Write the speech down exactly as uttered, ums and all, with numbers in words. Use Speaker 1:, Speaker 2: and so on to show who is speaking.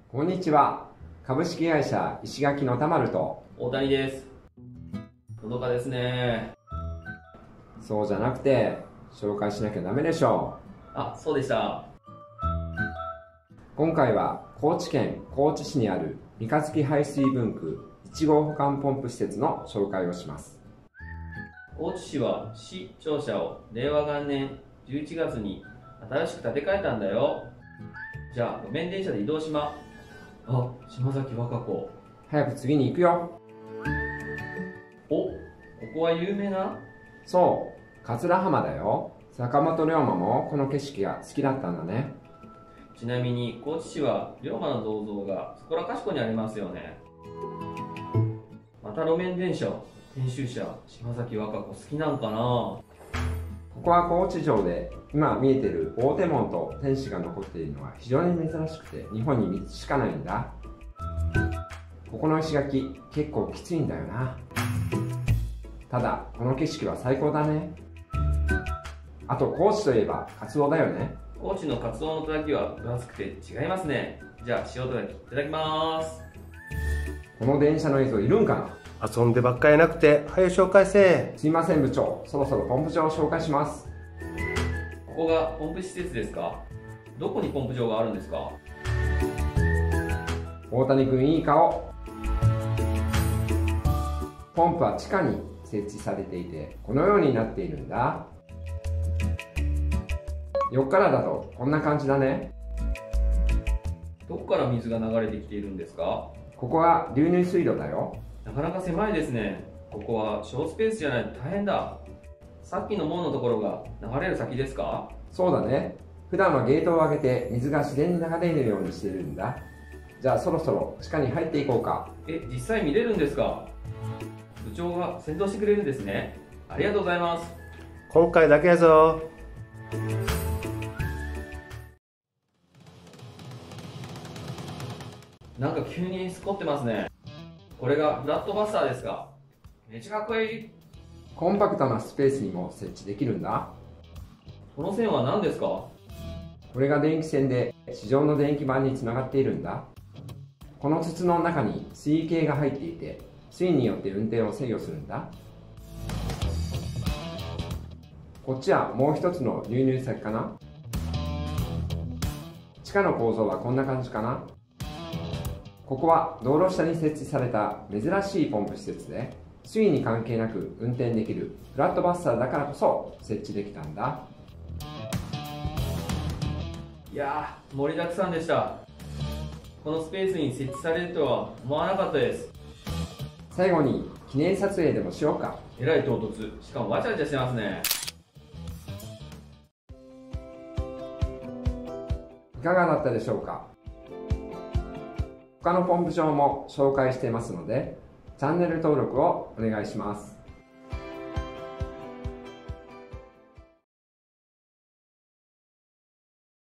Speaker 1: こんにちは。株式会社石垣の田丸と
Speaker 2: 大谷です。のどかですね。
Speaker 1: そうじゃなくて紹介しなきゃダメでしょ
Speaker 2: う。あ、そうでした。
Speaker 1: 今回は高知県高知市にある三日月排水分区いち号保管ポンプ施設の紹介をします。
Speaker 2: 高知市は市庁舎をれいわ元年じゅういちがつに新しく建て替えたんだよ。じゃあ路面電車で移動しま。あ、島崎和歌子。
Speaker 1: 早く次に行くよ。
Speaker 2: お、ここは有名な？
Speaker 1: そう、桂浜だよ。坂本龍馬もこの景色が好きだったんだね。
Speaker 2: ちなみに高知市は龍馬の銅像がそこらかしこにありますよね。また路面電車、編集者島崎和歌子好きなんかな。
Speaker 1: ここは高知城で今見えている大手門と天守が残っているのは非常に珍しくて日本にみっつしかないんだ。ここの石垣結構きついんだよな。ただこの景色は最高だね。あと高知といえばカツオだよね。
Speaker 2: 高知のカツオのたたきは分厚くて違いますね。じゃあ塩たたきいただきます。
Speaker 1: この電車の映像いるんかな。
Speaker 3: 遊んでばっかりなくて早く紹介せ。
Speaker 1: すいません部長、そろそろポンプ場を紹介します。
Speaker 2: ここがポンプ施設ですか？どこにポンプ場があるんですか？
Speaker 1: 大谷君いい顔。ポンプは地下に設置されていてこのようになっているんだ。横からだとこんな感じだね。
Speaker 2: どこから水が流れてきているんですか？
Speaker 1: ここは流入水路だよ。
Speaker 2: なかなか狭いですね。ここは小スペースじゃないと大変だ。さっきの門のところが流れる先ですか？
Speaker 1: そうだね。普段はゲートを開けて水が自然に流れるようにしているんだ。じゃあそろそろ地下に入っていこうか。
Speaker 2: え、実際見れるんですか？部長が先導してくれるんですね。ありがとうございます。
Speaker 3: 今回だけやぞ。
Speaker 2: なんか急にスコってますね。これがフラットバスターですか？めっちゃかっこいい。
Speaker 1: コンパクトなスペースにも設置できるんだ。
Speaker 2: この線は何ですか？
Speaker 1: これが電気線で地上の電気板につながっているんだ。この筒の中に水位計が入っていて水位によって運転を制御するんだ。こっちはもう一つの流入先かな。地下の構造はこんな感じかな。ここは道路下に設置された珍しいポンプ施設で水位に関係なく運転できるフラットバスターだからこそ設置できたんだ。
Speaker 2: いやー、盛りだくさんでした。このスペースに設置されるとは思わなかったです。
Speaker 1: 最後に記念撮影でもしようか。
Speaker 2: えらい唐突、しかもわちゃわちゃしてますね。
Speaker 1: いかがだったでしょうか。他のポンプ場も紹介していますのでチャンネル登録をお願いします。